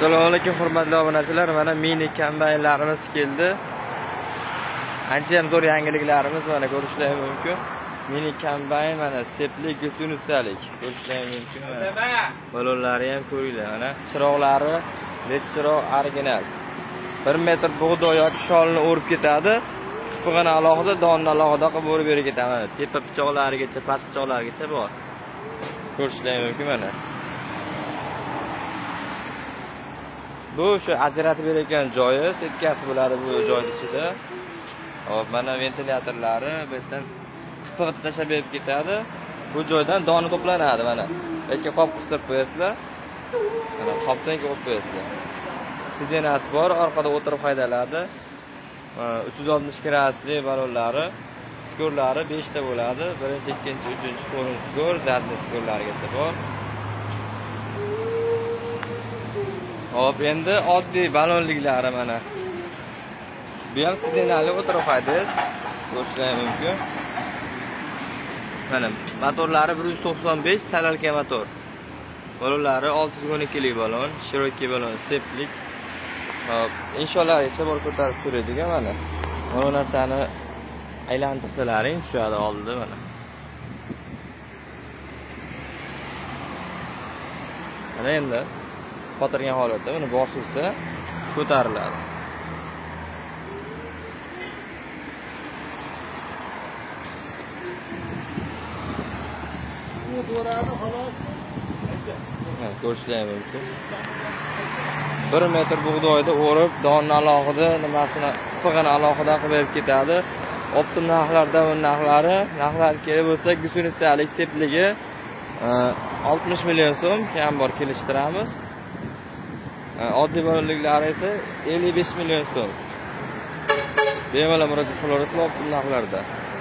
Assalomu alaykum hurmatli obunachilar. Mana mini kombaynlarimiz keldi. Ancha ham zo'r yangiliklarimiz mana ko'rishingiz mumkin. Mini kombayn mana sepli gusunusalik ko'rishingiz mumkin. Balonlari ham ko'ringlar. Mana chiroqlari led chiroq original. 1 metr bug'doy yoki sholni o'rib ketadi. Qipig'ini alohida, donni alohida qilib o'rib berib ketadi. Tepa pichoqlarigacha, past pichoqlarigacha bor. Ko'rishingiz mumkin mana. Bu shu ajratib bergan joyi, setkasi bo'ladi bu joy ichida. Hop, mana ventilyatorlari bu yerdan qipig'ini tashlab berib ketadi. Bu joydan doni to'planadi mana. Yoki qop qistirib qo'yasizlar. Mana qopdan qo'yib qo'yasizlar. Sidenasi bor, orqada o'tirib haydaladi. 360 gradusli balonlari, skorlari 5 ta bo'ladi. Birinchi, ikkinchi, uchinchi qo'lin skor, zadni skorlarigacha bor. Hop, endi oddiy balonliklari mana. Bu ham sidenali o'tirib haydaysiz. Ko'rishingiz mumkin. Mana motorlari 195 salalka motor. Balonlari 612 lik balon, shiroki balon, seplik. Hop, inshaallohgacha bor ko'tarib tushiradigan mana. Mana narsani aylantirsalaring tushadi oldida mana. Mana endi qotirgan holatda buni bosilsa ko'tariladi. Bu do'rani xolos. Ko'rishingiz mumkin. 1 metr bug'doyda o'rib, donni alohida, nimasini, qipig'ini alohida qilib berib ketadi. Optim narxlardan bu narxlar kelib bo'lsa, gusunistalik sepligi 60 million so'm, ham bor kelishtiramiz. Oddiy balonliklari esa 55 million so'm. Bemalol murojaat qilaverasizlar optim narxlarda.